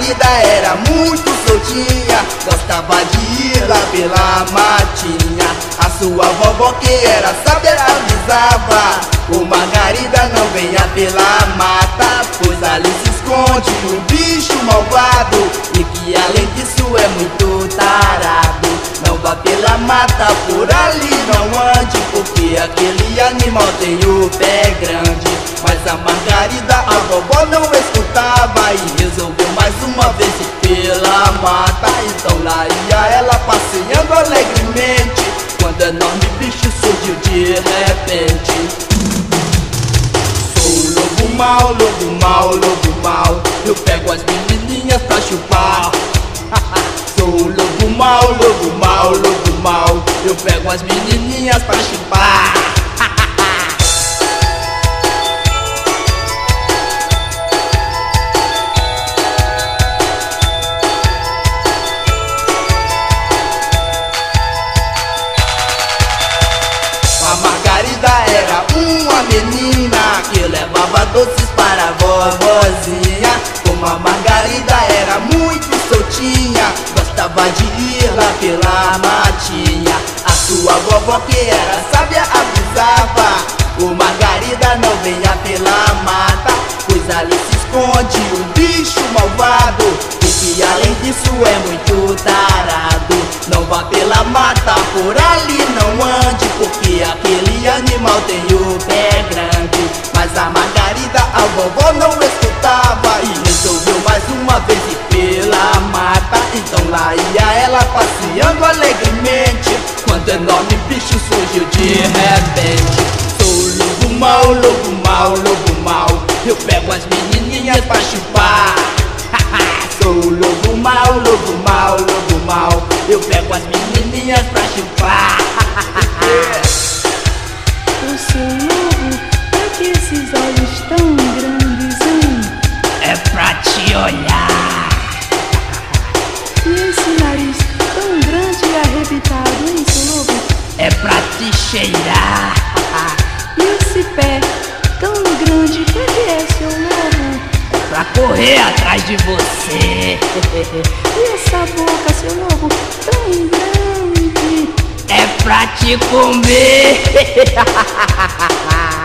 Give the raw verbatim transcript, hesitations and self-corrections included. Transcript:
Margarida era muito soltinha, gostava de ir lá pela matinha. A sua vovó, que era sábia, avisava: ô Margarida, não venha pela mata, pois ali se esconde um bicho malvado, e que além disso é muito tarado. Não vá pela mata, por ali não ande, porque aquele animal tem o pé grande. Mas a Margarida, a vovó, não escutava e resolveu mais uma vez ir pela mata. Então lá ia ela passeando alegremente, quando o enorme bicho surgiu de repente. Sou o lobo mau, lobo mau, lobo mau, eu pego as menininhas pra chupar. Sou o lobo mau, lobo mau, lobo mau, eu pego as menininhas pra chupar. A Margarida era uma menina que levava doces para a vovozinha. Como a Margarida era muito soltinha, gostava de ir lá pela matinha. A sua vovó, que era sábia, avisava: ô Margarida, não venha pela mata, pois ali se esconde um bicho malvado, e que além disso é muito tarado. Não vá pela mata, por ali não ande, porque aquele animal tem o pé grande. Mas a Margarida, a vovó, não escutava e resolveu mais uma vez ir pela mata. Então lá ia ela passeando alegremente, quando o enorme bicho surgiu de repente. Sou o lobo mau, lobo mau, lobo mau, eu pego as menininhas pra chupar. Sou o lobo mau, lobo mau, lobo mau, eu pego as menininhas pra chupar. Ô seu lobo, pra que esses olhos tão grandes, hein? É pra te olhar. E esse nariz tão grande e arrebitado, hein, seu lobo? É pra te cheirar. E esse pé tão grande, pra que é, seu lobo? Pra correr atrás de você. E essa boca, seu lobo, tão grande? É pra te comer.